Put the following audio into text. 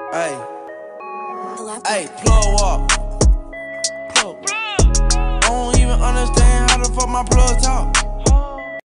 Hey, hey, plug walk. Plug. I don't even understand how the fuck my plug talk.